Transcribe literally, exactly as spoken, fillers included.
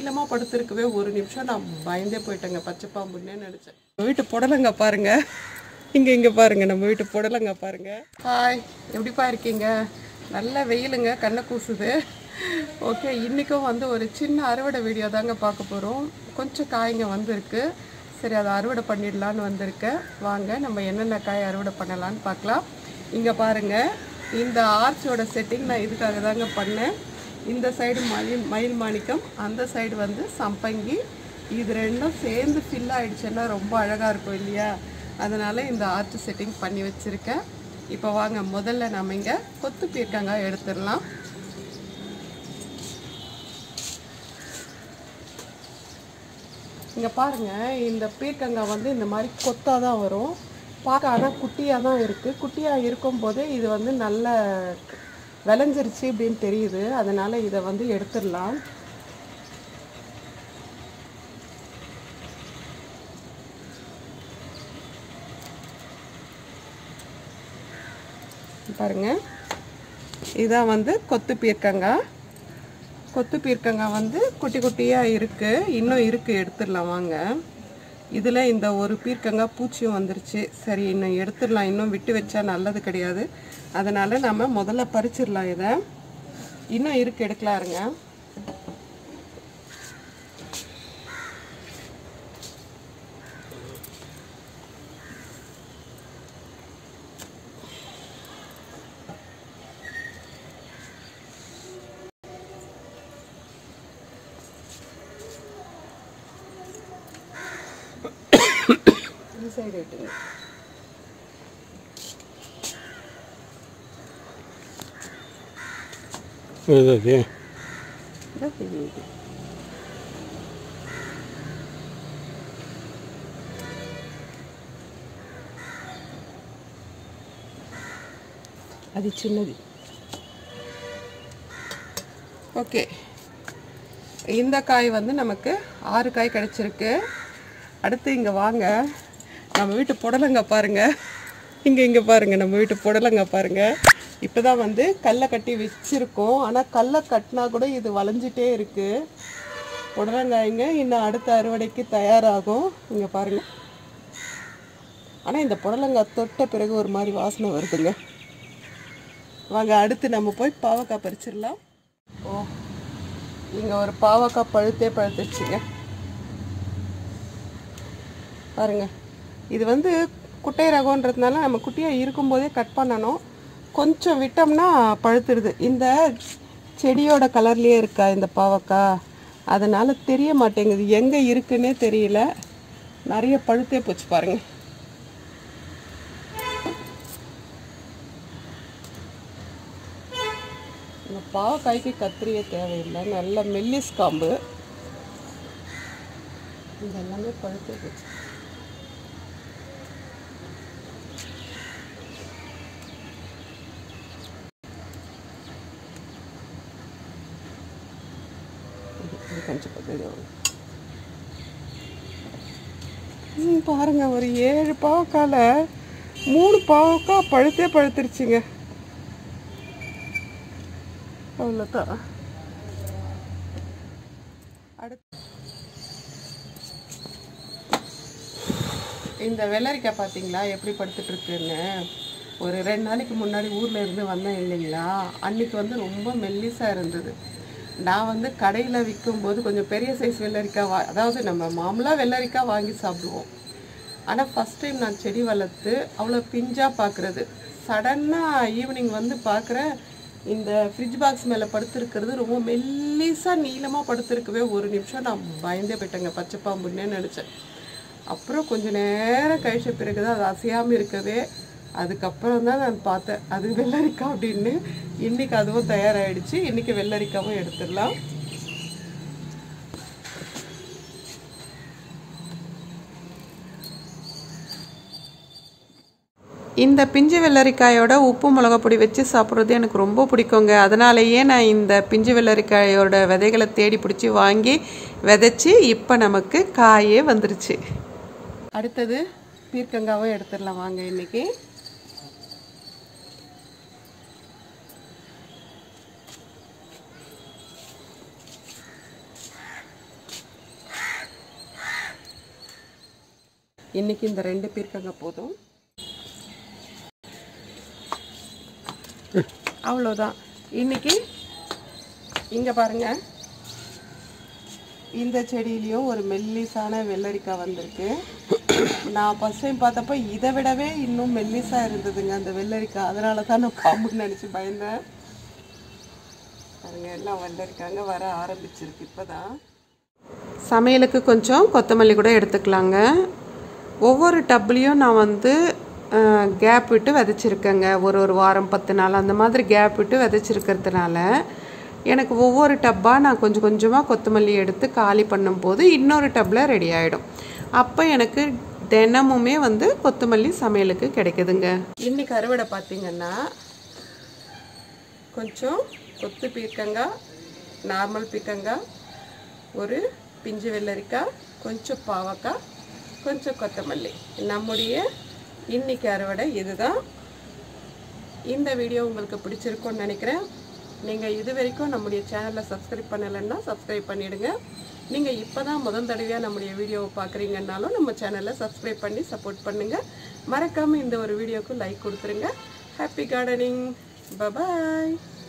நீளமாக படுத்துருக்கவே ஒரு நிமிஷம் நான் பயந்தே போயிட்டேங்க, பச்சை பாம்புன்னே நினச்சேன். வீட்டு புடலங்க பாருங்க, இங்கே இங்கே பாருங்க, நம்ம வீட்டு புடலங்க பாருங்க. ஹாய், எப்படிப்பா இருக்கீங்க? நல்ல வெயிலுங்க, கண்ணை கூசுது. ஓகே, இன்றைக்கும் வந்து ஒரு சின்ன அறுவடை வீடியோ தாங்க பார்க்க போகிறோம். கொஞ்சம் காய்ங்க வந்திருக்கு, சரி அதை அறுவடை பண்ணிடலான்னு வந்திருக்கேன். வாங்க நம்ம என்னென்ன காய் அறுவடை பண்ணலான்னு பார்க்கலாம். இங்கே பாருங்கள், இந்த ஆர்ச்சோட செட்டிங் நான் இதுக்காக தாங்க பண்ணேன். இந்த சைடு மயில் மயில் மாணிக்கம், அந்த சைடு வந்து சம்பங்கி. இது ரெண்டும் சேர்ந்து ஃபில் ஆகிடுச்சுன்னா ரொம்ப அழகாக இருக்கும் இல்லையா? அதனால் இந்த ஆர்ச் செட்டிங் பண்ணி வச்சுருக்கேன். இப்போ வாங்க முதல்ல நம்ம இங்கே கொத்து பீர்க்கங்காய் எடுத்துடலாம். இங்கே பாருங்கள், இந்த பீர்க்கங்காய் வந்து இந்த மாதிரி கொத்தாக தான் வரும். பார்க்க ஆனால் குட்டியாக தான் இருக்குது. குட்டியாக இருக்கும்போதே இது வந்து நல்ல விளைஞ்சிருச்சு அப்படின்னு தெரியுது. அதனால் இதை வந்து எடுத்துடலாம். பாருங்கள், இதான் வந்து கொத்து பீர்க்கங்காய். கொத்து பீர்க்கங்காய் வந்து குட்டி குட்டியாக இருக்குது, இன்னும் இருக்குது, எடுத்துடலாம் வாங்க. இதில் இந்த ஒரு பீர்க்கங்காய் பூச்சியும் வந்துருச்சு. சரி, இன்னும் எடுத்துடலாம், இன்னும் விட்டு வச்சா நல்லது கிடையாது. அதனால் நம்ம முதல்ல பறிச்சிடலாம். இதை இன்னும் இருக்குது, எடுக்கலாம் இருங்க. சைடு விட்டுங்க. அது சின்னது. ஓகே, இந்த காய் வந்து நமக்கு ஆறு காய் கிடைச்சிருக்கு. அடுத்து இங்கே வாங்க, நம்ம வீட்டு புடலங்க பாருங்க, இங்கே இங்கே பாருங்க, நம்ம வீட்டு புடலங்க பாருங்க. இப்போ தான் வந்து கல்லை கட்டி வச்சுருக்கோம். ஆனால் கல்லை கட்டினா கூட இது வளைஞ்சிட்டே இருக்குது. புடலங்காய்ங்க இன்னும் அடுத்த அறுவடைக்கு தயாராகும். இங்கே பாருங்கள். ஆனால் இந்த புடலங்காய் தொட்ட பிறகு ஒரு மாதிரி வாசனை வருதுங்க. வாங்க, அடுத்து நம்ம போய் பாவக்காய் பறிச்சிடலாம். ஓ, இங்கே ஒரு பாவக்காய் பழுத்தே பழுத்துச்சுங்க பாருங்க. இது வந்து குட்டை ரகம்ன்றதுனால நம்ம குட்டியாக இருக்கும்போதே கட் பண்ணணும். கொஞ்சம் விட்டோம்னா பழுத்துடுது. இந்த செடியோட கலர்லேயே இருக்கா இந்த பாவக்காய், அதனால் தெரிய மாட்டேங்குது, எங்கே இருக்குன்னே தெரியல. நிறைய பழுத்தே போச்சு பாருங்க. இந்த பாவக்காய்க்கு கத்திரியே தேவையில்லை, நல்ல மெல்லிஸ் காம்பு. இது எல்லாமே பழுத்தே போச்சு. பாருங்க, ஒரு ஏழு பாவக்கால மூணு பாவக்காய் பழுத்தே பழுத்துருச்சுங்க. அவ்வளோதான். அடுத்து இந்த வெள்ளரிக்காய் பார்த்தீங்களா எப்படி படுத்துட்டு இருக்குன்னு? ஒரு ரெண்டு நாளைக்கு முன்னாடி ஊரில் இருந்து வந்தேன் இல்லைங்களா, அன்னைக்கு வந்து ரொம்ப மெல்லிஸாக இருந்தது. நான் வந்து கடையில் விற்கும்போது கொஞ்சம் பெரிய சைஸ் வெள்ளரிக்காய் வா அதாவது நம்ம மாமூலாக வெள்ளரிக்காய் வாங்கி சாப்பிடுவோம். ஆனால் ஃபஸ்ட் டைம் நான் செடி வளர்த்து அவ்வளோ பிஞ்சாக பார்க்குறது. சடனாக ஈவினிங் வந்து பார்க்குறேன், இந்த ஃப்ரிட்ஜ் பாக்ஸ் மேலே படுத்துருக்கிறது ரொம்ப மெல்லிஸாக நீளமாக படுத்துருக்கவே ஒரு நிமிஷம் நான் பயந்தே போயிட்டேங்க, பச்சை பாம்புன்னே நினச்சேன். அப்புறம் கொஞ்சம் நேரம் கழிச்ச பிறகு தான் அது அசையாமல் இருக்கவே, அதுக்கப்புறம் தான் நான் பார்த்தேன் அது வெள்ளரிக்காய் அப்படின்னு. இன்றைக்கி அதுவும் தயாராகிடுச்சு. இன்றைக்கி வெள்ளரிக்காவும் எடுத்துடலாம். இந்த பிஞ்சு வெள்ளரிக்காயோட உப்பு மிளகா பொடி வச்சு சாப்பிட்றது எனக்கு ரொம்ப பிடிக்குங்க. அதனாலேயே நான் இந்த பிஞ்சு வெள்ளரிக்காயோட விதைகளை தேடி பிடிச்சி வாங்கி விதைச்சி இப்போ நமக்கு காயே வந்துருச்சு. அடுத்தது பீர்க்கங்காவும் எடுத்துடலாம் வாங்க. இன்றைக்கி இன்றைக்கி இந்த ரெண்டு பீர்க்கங்காய் போதும். அவ்வளோதான். இன்றைக்கி இங்கே பாருங்கள், இந்த செடியிலையும் ஒரு மெல்லிசான வெள்ளரிக்காய் வந்திருக்கு. நான் ஃபஸ்ட் டைம் பார்த்தப்போ இதை விடவே இன்னும் மெல்லிசாக இருந்ததுங்க அந்த வெள்ளரிக்காய். அதனால தான் நான் பாம்புன்னு நினச்சி பயந்தேன். பாருங்க, எல்லாம் வெள்ளரிக்காங்க வர ஆரம்பிச்சிருக்கு இப்போ தான். சமையலுக்கு கொஞ்சம் கொத்தமல்லி கூட எடுத்துக்கலாங்க. ஒவ்வொரு டப்லேயும் நான் வந்து கேப் விட்டு விதைச்சிருக்கேங்க. ஒரு ஒரு வாரம் பத்து நாள் அந்த மாதிரி கேப் விட்டு விதைச்சிருக்கிறதுனால எனக்கு ஒவ்வொரு டப்பாக நான் கொஞ்சம் கொஞ்சமாக கொத்தமல்லி எடுத்து காலி பண்ணும்போது இன்னொரு டப்பில் ரெடி ஆகிடும். அப்போ எனக்கு தினமுமே வந்து கொத்தமல்லி சமையலுக்கு கிடைக்குதுங்க. இன்றைக்கி அறுவடை பார்த்திங்கன்னா கொஞ்சம் கொத்து பீர்க்கங்காய், நார்மல் பீர்க்கங்காய், ஒரு பிஞ்சு வெள்ளரிக்காய், கொஞ்சம் பாவக்காய், கொஞ்சம் கொத்தமல்லி. நம்முடைய இன்றைக்கி அறுவடை இதுதான். இந்த வீடியோ உங்களுக்கு பிடிச்சிருக்கும்னு நினைக்கிறேன். நீங்கள் இது வரைக்கும் நம்முடைய சேனலை சப்ஸ்கிரைப் பண்ணலைன்னா சப்ஸ்கிரைப் பண்ணிவிடுங்க. நீங்கள் இப்போ தான் முதல் தடவையாக நம்முடைய வீடியோவை பார்க்குறீங்கன்னாலும் நம்ம சேனலை சப்ஸ்கிரைப் பண்ணி சப்போர்ட் பண்ணுங்கள். மறக்காமல் இந்த ஒரு வீடியோவுக்கு லைக் கொடுத்துருங்க. Happy gardening. பபாய்.